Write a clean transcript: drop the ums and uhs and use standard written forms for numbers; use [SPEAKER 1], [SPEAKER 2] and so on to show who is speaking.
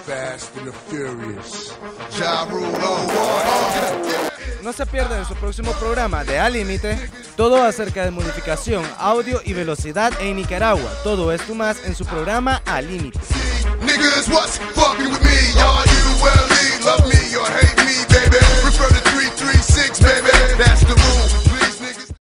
[SPEAKER 1] No se pierdan en su próximo programa de Al Límite, todo acerca de modificación, audio y velocidad en Nicaragua. Todo esto y más en su programa Al Límite.